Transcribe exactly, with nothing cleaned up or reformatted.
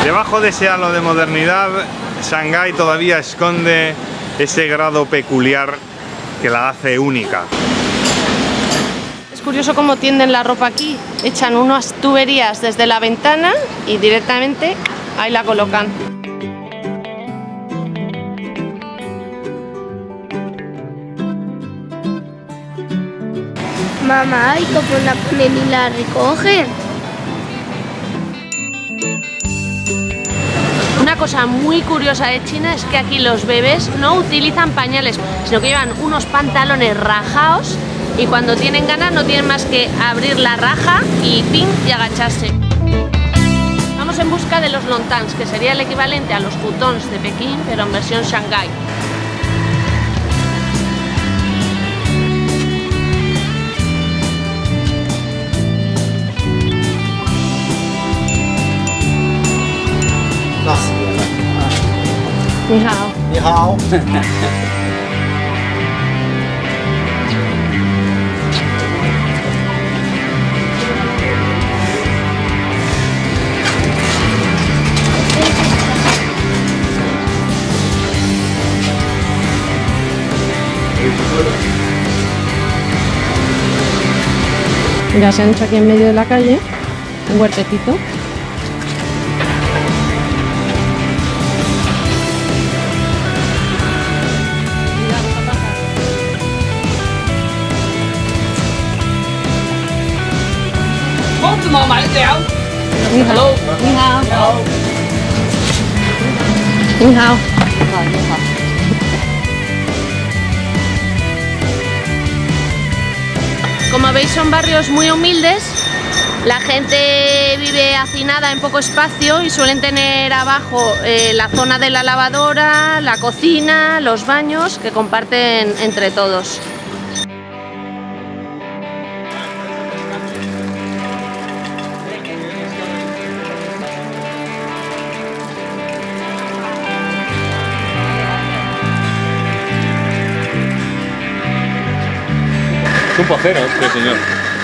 Debajo de ese halo de modernidad, Shanghái todavía esconde ese grado peculiar que la hace única. Es curioso cómo tienden la ropa aquí. Echan unas tuberías desde la ventana y directamente ahí la colocan. Mamá, ¿y cómo la ponen y la recogen? Una cosa muy curiosa de China es que aquí los bebés no utilizan pañales, sino que llevan unos pantalones rajados y cuando tienen ganas no tienen más que abrir la raja y pin y agacharse. Vamos en busca de los lontans, que sería el equivalente a los futons de Pekín, pero en versión Shanghái. Ni hao. Ni hao. Mira, se han hecho aquí en medio de la calle un huertecito. Ni hao. Ni hao. Ni hao. Como veis, son barrios muy humildes. La gente vive hacinada en poco espacio y suelen tener abajo eh, la zona de la lavadora, la cocina, los baños que comparten entre todos. Es un pocero este señor.